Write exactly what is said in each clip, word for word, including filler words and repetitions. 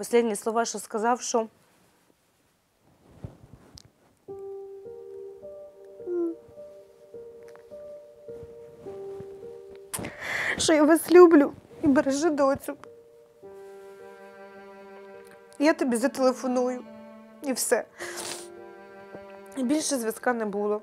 Останні слова, що сказав, що що я вас люблю і бережи доцю. Я тобі зателефоную і все. І більше зв'язка не було.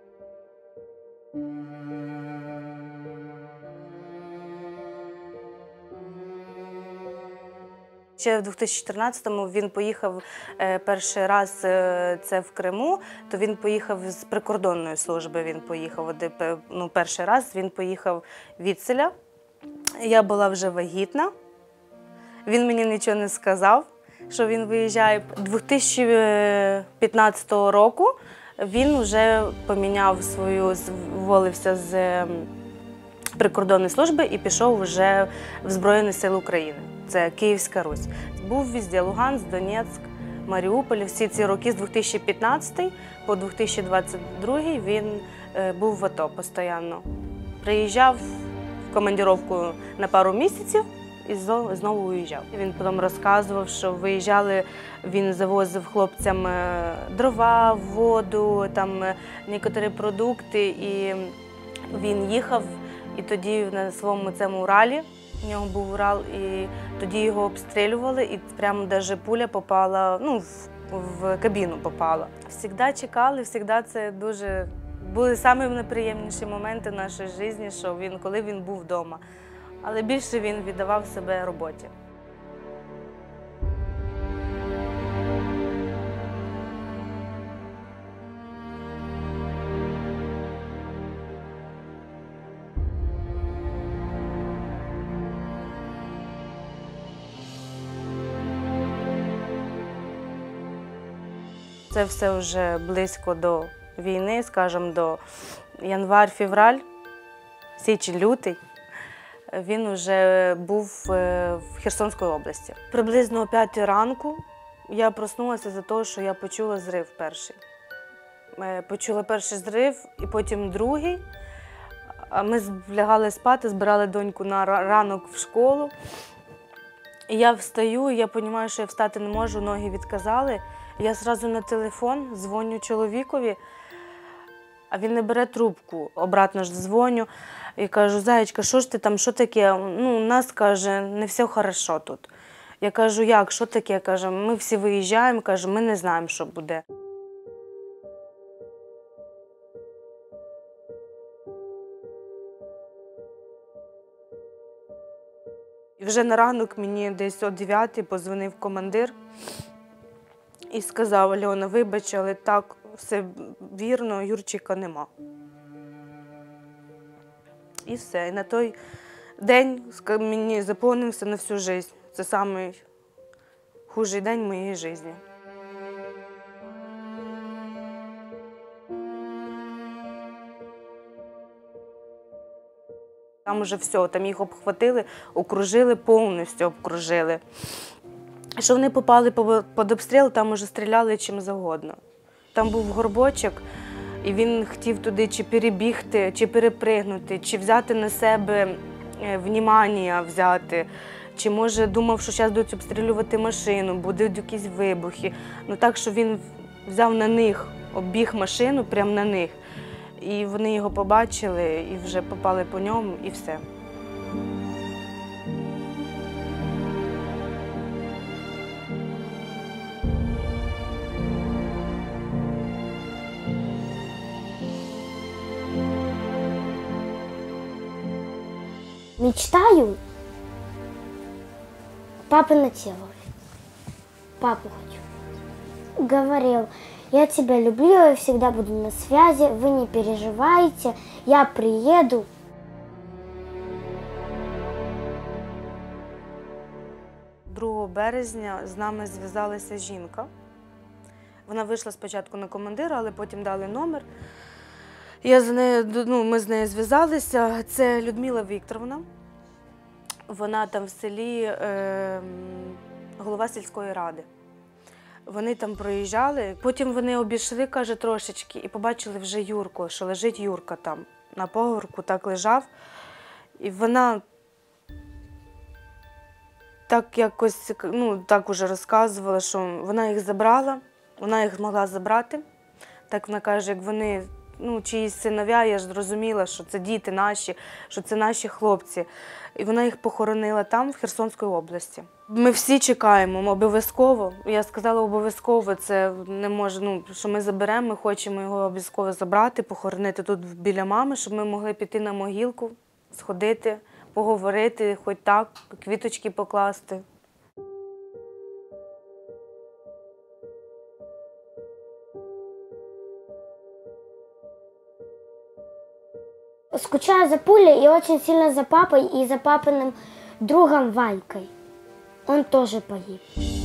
Ще в дві тисячі чотирнадцятому він поїхав перший раз, це в Криму, то він поїхав з прикордонної служби, він поїхав, ну, перший раз він поїхав відселя. Я була вже вагітна, він мені нічого не сказав, що він виїжджає. дві тисячі п'ятнадцятого року він вже поміняв свою, зволився з прикордонної служби і пішов вже в Збройні Сили України. Це Київська Русь. Був везде: Луганськ, Донецьк, Маріуполь. Всі ці роки з дві тисячі п'ятнадцятого по дві тисячі двадцять другий він був в АТО постійно. Приїжджав в командировку на пару місяців і знову уїжджав. Він потім розказував, що виїжджали, він завозив хлопцям дрова, воду, там некоторі продукти, і він їхав, і тоді на своєму цьому Уралі, у нього був Урал, і тоді його обстрілювали, і прямо навіть пуля попала, ну, в, в кабіну попала. Всегда чекали, завжди це дуже, були самі найприємніші моменти в нашій житті, що він, коли він був вдома. Але більше він віддавав себе роботі. Це все вже близько до війни, скажімо, до январь-февраль, січень-лютий. Він вже був в Херсонській області. Приблизно о п'ятій ранку я проснулася за те, що я почула зрив перший. Почула перший зрив і потім другий. Ми лягали спати, збирали доньку на ранок в школу. І я встаю, і я розумію, що я встати не можу, ноги відказали. Я одразу на телефон дзвоню чоловікові, а він не бере трубку. Обратно ж дзвоню і кажу: Заєчка, що ж ти там, що таке? Ну, у нас, каже, не все хорошо тут. Я кажу: як, що таке? Каже, ми всі виїжджаємо, каже, ми не знаємо, що буде. І вже на ранок мені десь о дев'ятій подзвонив командир і сказав: Альона, вибач, але так, все вірно, Юрчика нема. І все. І на той день мені заповнився на всю життя. Це найхужий день моєї житті. Там уже все, там їх обхватили, окружили, повністю обкружили. Що вони попали під обстріл, там уже стріляли чим завгодно. Там був горбочок, і він хотів туди чи перебігти, чи перепригнути, чи взяти на себе внимання взяти, чи, може, думав, що зараз будуть обстрілювати машину, будуть якісь вибухи. Ну так, що він взяв на них, обіг машину прямо на них. І вони його побачили, і вже попали по ньому, і все. Мечтаю папино тело. Папу хочу. Говорил: я тебя люблю, я всегда буду на связи, вы не переживайте, я приеду. другого березня з нами зв'язалася жінка. Вона вийшла спочатку на командира, але потім дали номер. Я з нею, ну, ми з нею зв'язалися. Це Людмила Вікторовна. Вона там в селі е, голова сільської ради. Вони там проїжджали, потім вони обійшли, каже, трошечки, і побачили вже Юрку, що лежить Юрка там. На погорку так лежав. І вона так якось, ну, так уже розказувала, що вона їх забрала, вона їх змогла забрати. Так вона каже, як вони, ну, чиїсь синов'я, я ж зрозуміла, що це діти наші, що це наші хлопці. І вона їх похоронила там, в Херсонській області. Ми всі чекаємо, обов'язково. Я сказала, обов'язково, це не може, ну, що ми заберемо, ми хочемо його обов'язково забрати, похоронити тут біля мами, щоб ми могли піти на могилку, сходити, поговорити, хоч так, квіточки покласти. Скучаю за Пулей и очень сильно за папой и за папиным другом Валькой. Он тоже погиб.